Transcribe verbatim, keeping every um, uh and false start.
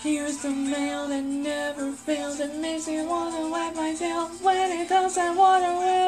Here's the mail that never fails. It makes me wanna wipe my tail when it comes that water will.